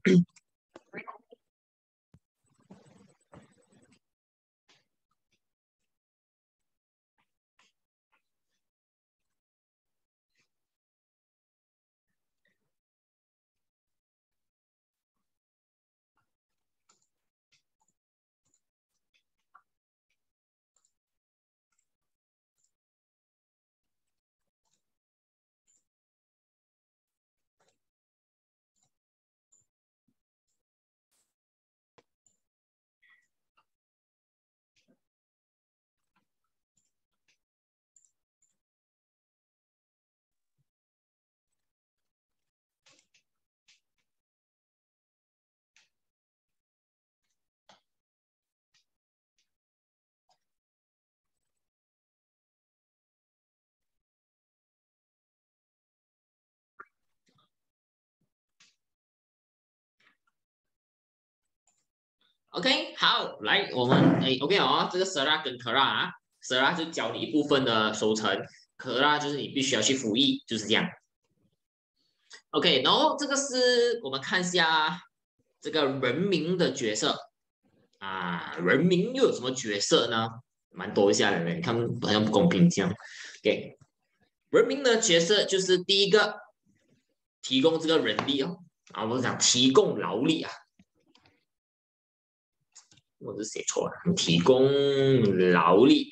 OK，好，来，我们OK 哦，这个 Sera 跟 Kera 啊，Sera 就教你一部分的收成，Kera 就是你必须要去服役，就是这样。OK，然后这个是我们看一下这个人名的角色啊，人名又有什么角色呢？蛮多一下的，你看好像不公平这样。OK，人名的角色就是第一个提供这个人力哦，啊，我们讲提供劳力啊。我是写错了，提供劳力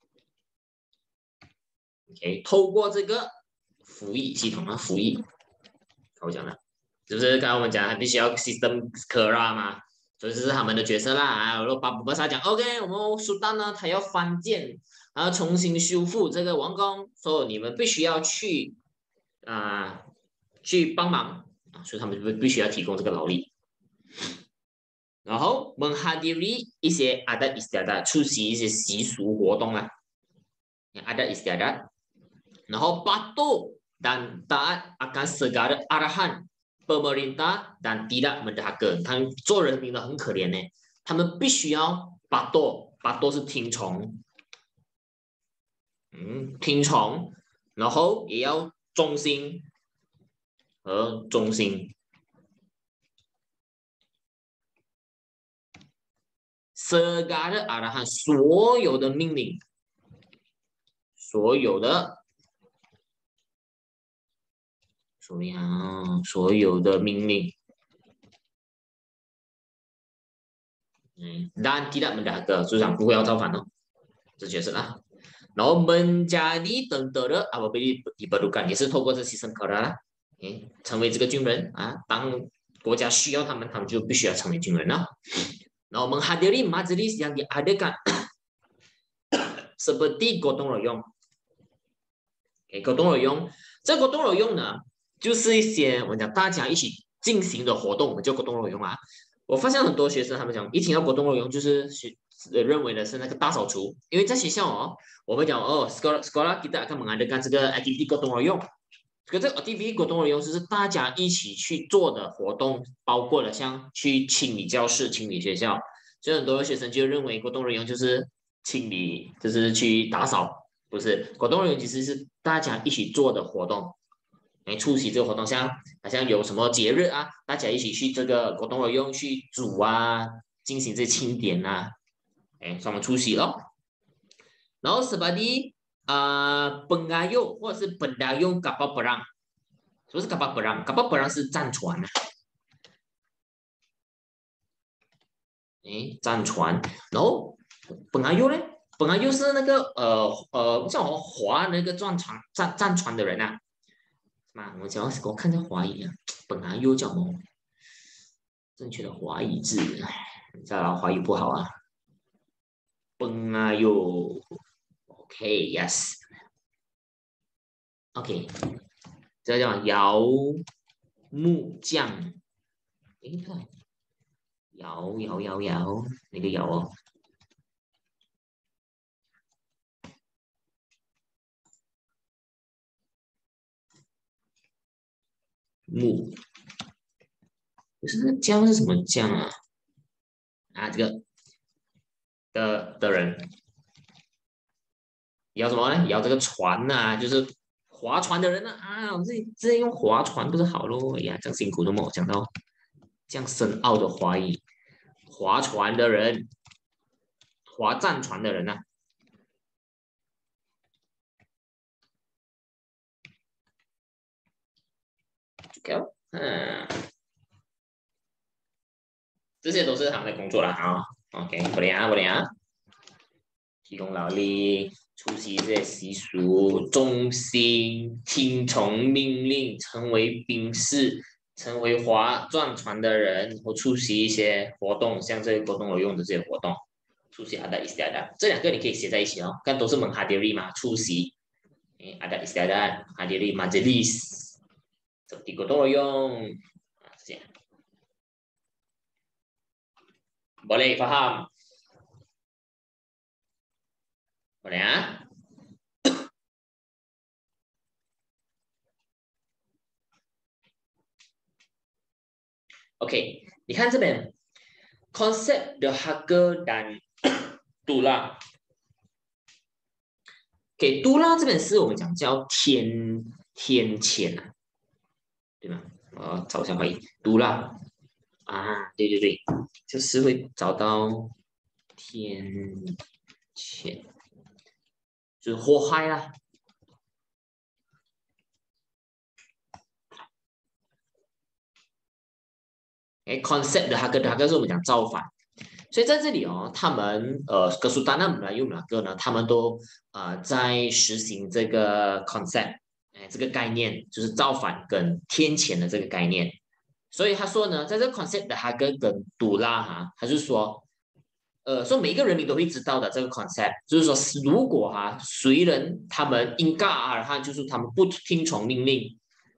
，OK，透过这个服役系统的服役，我讲的，就是刚刚我们讲，必须要 system Kera 嘛，所以这是他们的角色啦。啊，然后巴布巴萨讲，OK，我们苏丹呢，他要翻建，然后重新修复这个王宫，所以你们必须要去去帮忙啊，所以他们必须要提供这个劳力。然后 menghadiri 一些 adat istiadat，出席一些习俗活动啊，adat istiadat。然后 patuh dan taat akan segala arahan pemerintah dan tidak mendahaka。他们做人民的很可怜呢，他们必须要 patuh 是听从，听从，然后也要忠心和忠心。segala arahan 所有的命令，所有的所有的命令，dan tidak mendahaka，组长不会要造反哦，这就是啦。然后 menjadi tentera apabila diperlukan 也是透过这牺牲 Kera 啦，成为这个军人啊，当国家需要他们，他们就必须要成为军人了。然后 menghadiri majlis yang diadakan seperti gotong royong。gotong royong， 这 gotong royong 呢，就是一些我们讲大家一起进行的活动，我们叫 gotong royong 啊。我发现很多学生他们讲一听到 gotong royong 就是认为的是那个大扫除，因为在学校哦，我们讲哦 sekolah kita akan mengadakan 这个 activity gotong royong。可这个 activity gotong royong 就是大家一起去做的活动，包括了像去清理教室、清理学校，所以很多学生就认为 gotong royong 就是清理，就是去打扫，不是 gotong royong 其实是大家一起做的活动。出席这个活动，好像有什么节日啊，大家一起去这个活动用去煮啊，进行这清点啊，所以我们出席咯。然后 seperti pengayuh 或者是 pendayung kapal perang， 什么是 kapal perang？kapal perang 是战船啊，战船。然后 pengayuh 呢？pengayuh 是那个像我划那个战船的人啊。我看这华语啊，本来又叫什么正确的华语字，再来华语不好啊，本来又 OK，yes，OK，这叫摇木匠，看摇，哪个摇哦？木，可是那匠是什么匠啊？这个的人摇什么呢？摇这个船呐、就是划船的人呢我自己用划船不是好咯？哎呀，这样辛苦的嘛，我讲到这样深奥的华语，划船的人，划战船的人啊。OK， 这些都是他们的工作了啊。OK， 不灵啊，不灵啊。提供劳力，出席这些习俗，忠心，听从命令，成为兵士，成为划转船的人，或出席一些活动，像这些活动有用的这些活动，出席 adat istiadat， 这两个你可以写在一起哦，看都是menghadiri嘛，出席，adat istiadat hadiri majelis， seperti gotong royong， 这样boleh faham？ boleh啊？ OK， 你看这边 konsep dahaga dan tulah。给杜拉这边是我们讲叫天谴啊，对吗？我找一下翻译，杜拉啊，对对对，就是会找到天谴，就是祸害啦。concept 的那个是我们讲造反，所以在这里哦，他们Kesultanan Melayu Melaka呢，他们都在实行这个 concept， 这个概念就是造反跟天谴的这个概念。所以他说呢，在这个 concept 的哈根跟杜拉哈，他就说，说每一个人民都会知道的这个 concept，就是说，如果谁人他们应嘎尔哈，就是他们不听从命令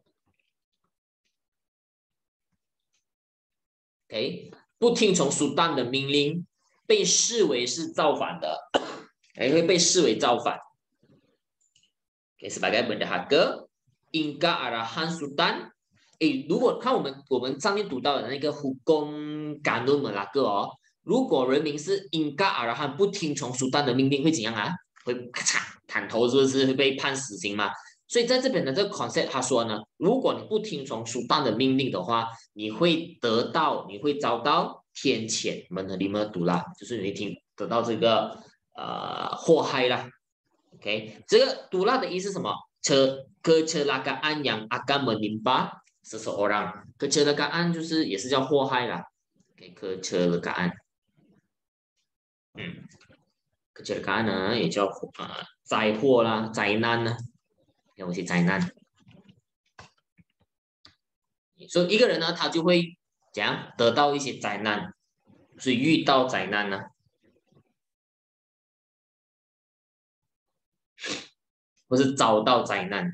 ，OK， 不听从苏丹的命令，被视为是造反的，会被视为造反。sebagai berdahaga hingga arahan sultan。如果看我们上面读到的那个 hukum ganun Melaka 哦，如果人民是 hingga arahan 不听从苏丹的命令，会怎样啊？会咔嚓砍头，是不是会被判死刑嘛？所以在这边的这个 concept， 他说呢，如果你不听从苏丹的命令的话，你会遭到天谴 menerima tulah， 就是你会得到这个祸害啦。OK， 这个 tulah 的意思是什么？kecelakaan yang akan menimpa seseorang，kecelakaan 就是也是叫祸害啦。kecelakaan， kecelakaan 呢也叫灾祸啦、灾难呢，有些灾难。所以一个人呢，他就会怎样得到一些灾难，所以遇到灾难呢，或是遭到灾难。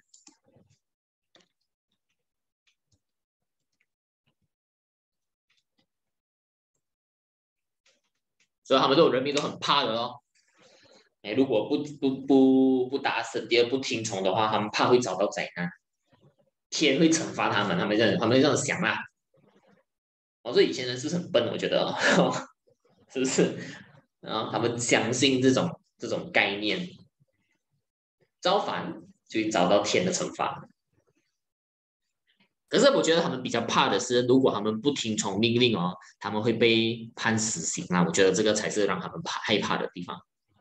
所以他们这种人民都很怕的咯。如果不打死第二不听从的话，他们怕会遭到灾难，天会惩罚他们，他们这样想啦。所以以前人是不是很笨？我觉得，是不是？然后他们相信这种概念，造反就会遭到天的惩罚。可是我觉得他们比较怕的是，如果他们不听从命令哦，他们会被判死刑啊。我觉得这个才是让他们害怕的地方。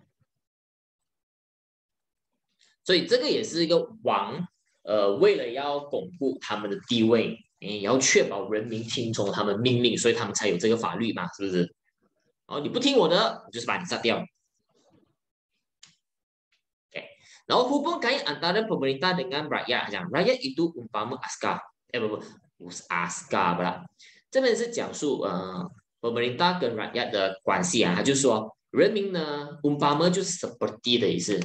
所以这个也是一个王，为了要巩固他们的地位，也要确保人民听从他们命令，所以他们才有这个法律嘛，是不是？你不听我的，我就是把你杀掉。然后 hubung kait antara pemerintah dengan rakyat， 讲 rakyat itu umpama askar， 不是 askar 啦，这边是讲述pemerintah 跟 rakyat 的关系啊，他就说人民呢 umpama 就是 seperti 的意思。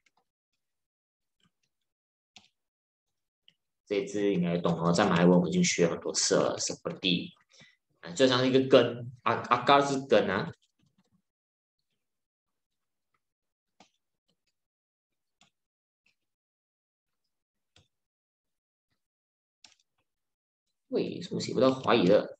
这一次应该懂了，在马来文我们已经学很多次了 seperti， 就像一个根，akar 是根啊。为什么写不到华语的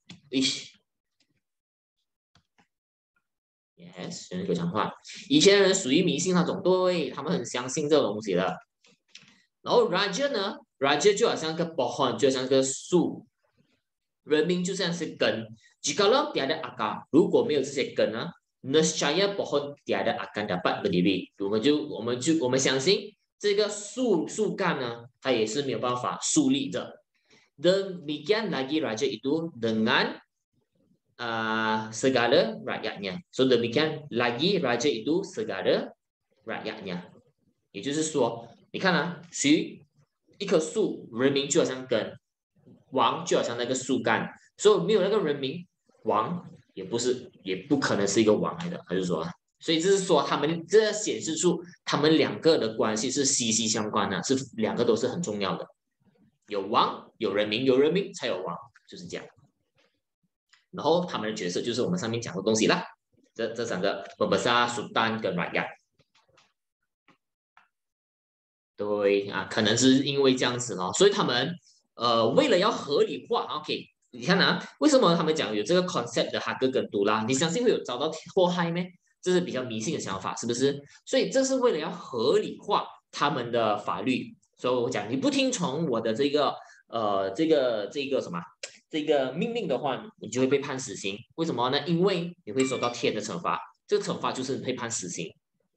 ？Yes， 选一个讲话。以前的人属于迷信那种，对他们很相信这种东西的。然后 Raja 呢 ，Raja 就好像个 pohon， 就像个树人民就像是根。Jikalau tiada akar，如果没有这些根呢，nescaya pohon tiada akan dapat berdiri。我们相信这个树干呢，它也是没有办法竖立的。Demikian lagi raja itu dengan segala rakyatnya. So demikian lagi raja itu segala rakyatnya。也就是说，你看啊，一棵树，人民就好像根，王就好像那个树干，所以没有那个人民，王也不可能是一个王来的，还是说，所以这是说这显示出他们两个的关系是息息相关的，是两个都是很重要的，有王有人民，有人民才有王，就是这样。然后他们的角色就是我们上面讲的东西啦，这三个 Pembesar、Sultan 跟 Rakyat。对啊，可能是因为这样子咯，所以他们为了要合理化 ，OK， 你看啊，为什么他们讲有这个 concept 的哈哥跟杜拉？你相信会有遭到祸害吗？这是比较迷信的想法，是不是？所以这是为了要合理化他们的法律，所以我讲你不听从我的这个什么这个命令的话，你就会被判死刑。为什么呢？因为你会受到天的惩罚，这个惩罚就是被判死刑。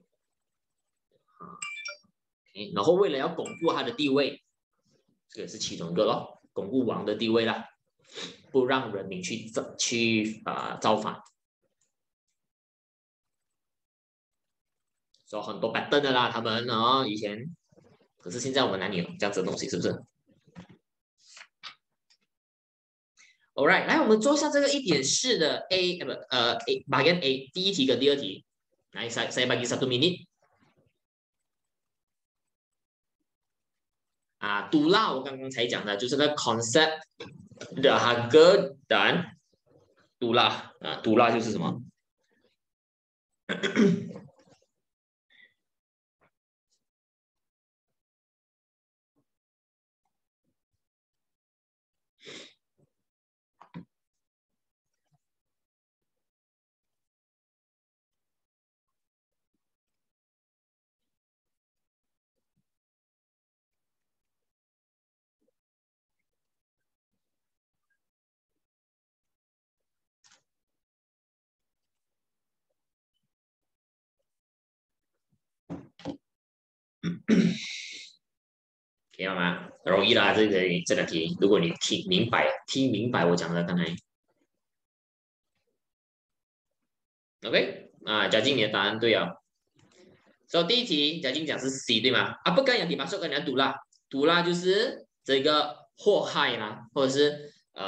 然后为了要巩固他的地位，这个是其中一个咯，巩固王的地位啦，不让人民去造反。所以很多 pattern 的啦，他们啊以前，可是现在我们哪里有这样子的东西，是不是 ？Alright， 来我们做一下这个1.4的 bagian A 第一题跟第二题，来saya bagi 1 minit。杜拉我刚刚才讲的就是那 concept 的harga dan 杜拉杜拉就是什么？可以吗？容易啦，这个题，如果你听明白我讲的刚才 ，OK 嘉靖你的答案对啊。所以第一题嘉靖讲是 C 对吗？不该yang dimasuk跟人家杜拉就是这个祸害啦，或者是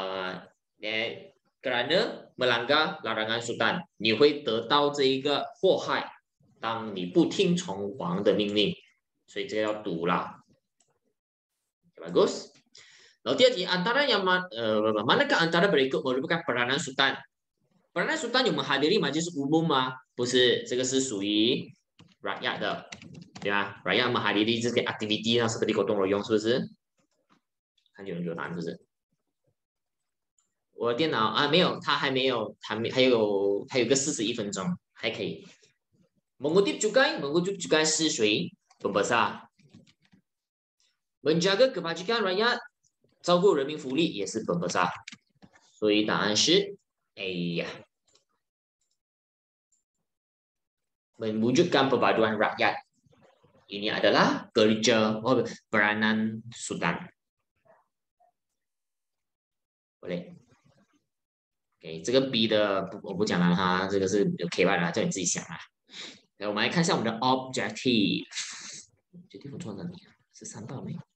kerana melanggar larangan sultan， 你会得到这一个祸害，当你不听从王的命令，所以这个要读啦。Bagus。然后第二题antara yang manakah antara berikut merupakan peranan sultan？ peranan sultan 有menghadiri majlis umum 吗？不是，这个是属于 rakyat 的，对吧 ？rakyat menghadiri 这个 activity 那 seperti gotong royong 是不是？看有人有答案是不是？我的电脑没有，它还没有，还有个41分钟，还可以。mengutip juga 是谁 ？pembesar。menjaga kebajikan rakyat， 照顾人民福利也是 pembesar， 所以答案是 A 呀。mewujudkan perpaduan rakyat， ini adalah peranan sultan。boleh。OK， 这个 B 的我不讲了哈，这个是有 K 吧啦，叫你自己想啦。来，我们来看一下我们的 objective。objective 做哪里啊？是3道没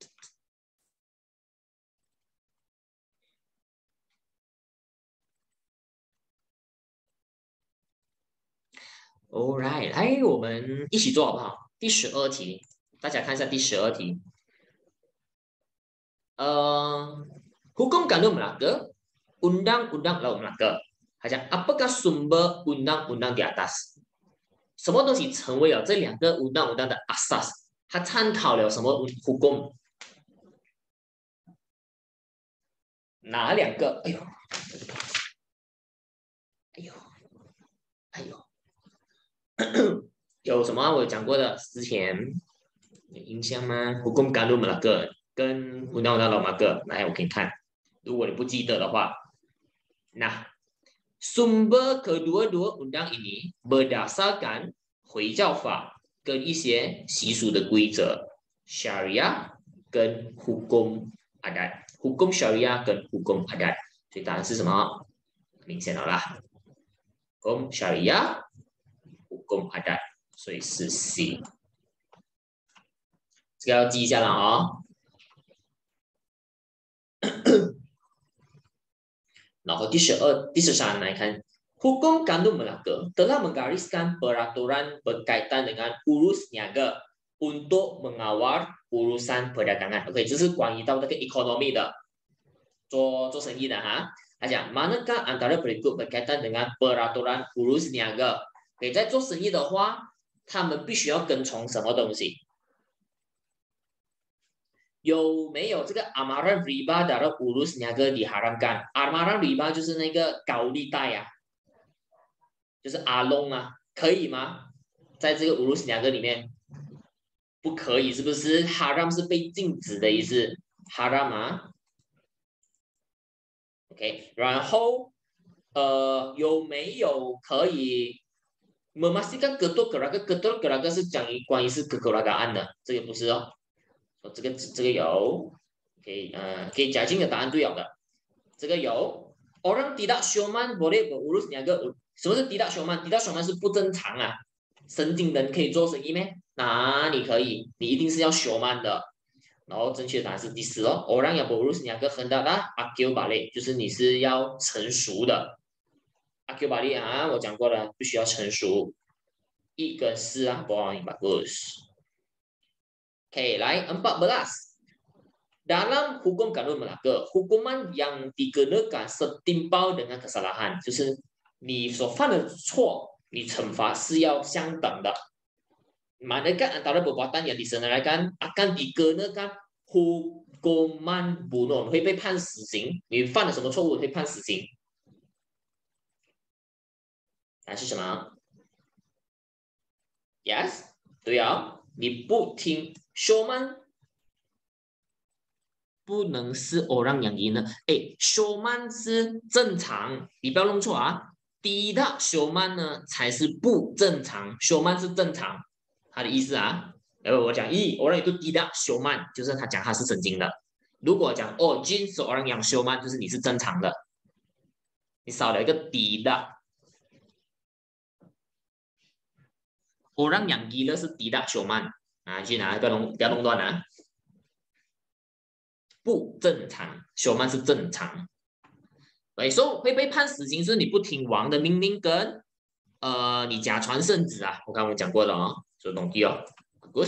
？Alright， 来，我们一起做好不好？第12题，大家看一下第12题。hukum gandum Melaka undang-undang laut Melaka， 他讲 apakah sumber undang-undang di atas？ 什么东西成为了这两个 undang-undang 的 asas？ 他探讨了什么 hukum？ 哪两个？哎呦，哎呦，哎呦，有什么我有讲过的？之前有印象吗？hukum gandum Melaka跟 undang-undang laut Melaka，来我给你看。 如果你不记得的话，那 sumber kedua-dua undang ini berdasarkan 回教法跟一些习俗的规则 ，Sharia 跟 hukum adat，hukum Sharia 跟 hukum adat，所以答案是什么？明显了啦，hukum Sharia、hukum adat，所以是 C。这个要记一下了哦。然后第13来看，hukum Gandum Melaka telah menggariskan peraturan berkaitan dengan urus niaga untuk mengawal urusan perdagangan。OK， 这是关于到那个 economy 的，做生意的哈。他讲，manakah antara berikut berkaitan dengan peraturan urus niaga？ OK， 在做生意的话，他们必须要跟从什么东西？有没有这个 amaran riba dalam urus niaga diharamkan？amaran riba 就是那个高利贷呀、就是阿龙啊，可以吗？在这个 urus niaga 里面不可以，是不是 ？haram 是被禁止的意思 ，haram 啊。OK， 然后有没有可以 memastikan ketua keraga 是讲关于是 keragaan 的，这个不是哦。这个有，给贾静的答案对了的，这个有。Orang tidak syuman boleh berurus niaga。什么是 tidak syuman？tidak syuman 是不正常啊，神经人可以做生意咩？哪里可以？你一定是要 syuman 的。然后正确的答案是第4哦。Orang yang berurus niaga hendaklah akil balik，就是你是要成熟的。akil balik 啊，我讲过了，必须要成熟。1跟4啊，boleh bagus。OK， 来14。Dalam hukum Gandum Melaka， hukuman yang dikenakan setimpal dengan kesalahan， 就是你所犯的错，你惩罚是要相等的。Manakah antara perbuatan yang disenaraikan akan dikenakan hukuman bunuh， 会被判死刑。你犯了什么错误会判死刑？答案是什么 ？Yes， 对啊，你不听说吗？不能是 orang yang gila。哎，showman 是正常，你不要弄错啊。第一的 showman 呢才是不正常 ，showman 是正常，他的意思啊。我讲orang itu tidak showman， 就是他讲他是神经的。如果讲jin seorang yang showman， 就是你是正常的，你少了一个 tidak。orang yang gila 是 tidak showman 啊，去拿不要弄乱啊。不正常，小曼是正常。所以会被判死刑是你不听王的命令跟你假传圣旨啊，我刚刚讲过了哦，所以懂题哦。Good，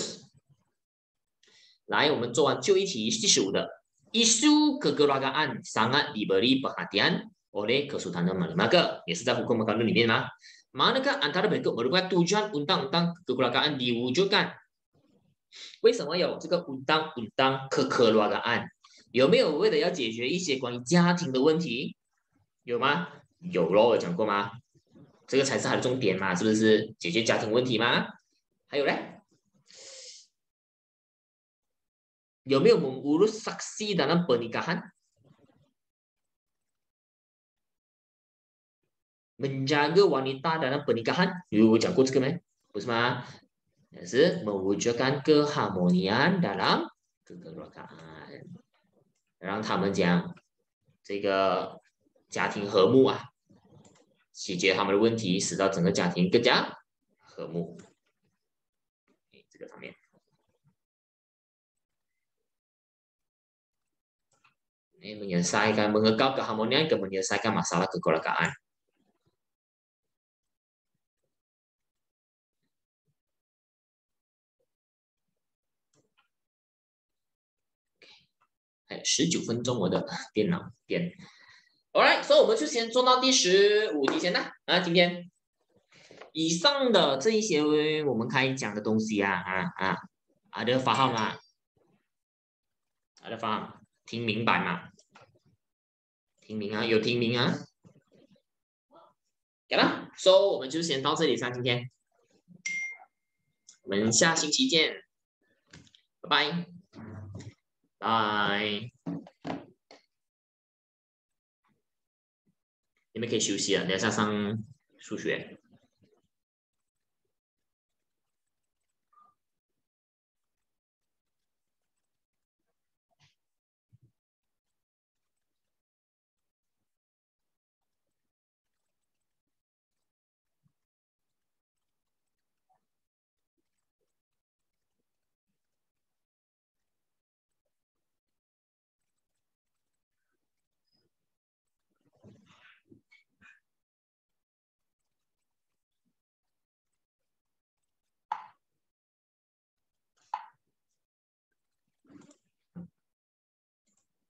来，我们做完就一题第15的，isu kekeluargaan sangat diberi perhatian oleh Kesultanan Malaka， 也是在hukum Gandum里面吗？Manakah antara berikut merupakan tujuan undang-undang kekeluargaan diwujudkan？ 为什么有这个undang-undang kekeluargaan？有没有为了要解决一些关于家庭的问题？有吗？有咯，我讲过吗？这个才是它的重点嘛，是不是？解决家庭问题吗？还有嘞，有没有 mengurus saksi dalam pernikahan？ menjaga wanita dalam pernikahan？ 有我讲过这个没？不是吗？是 mewujudkan keharmonian dalam kekeluargaan。让他们讲这个家庭和睦啊，解决他们的问题，使到整个家庭更加和睦。这个上面menyelesaikan mengekal keharmonian ke menyelesaikan masalah kekeluargaan。还有19分钟，我的电脑变。Alright， 所以我们就先做到第15题先啦。今天以上的这一些我们开讲的东西ada faham 吗？ ada faham， 听明白吗？听明啊，有听明啊。好了 ，so 我们就先到这里上今天，我们下星期见，拜拜，拜。 你们可以休息了，等一下上数学。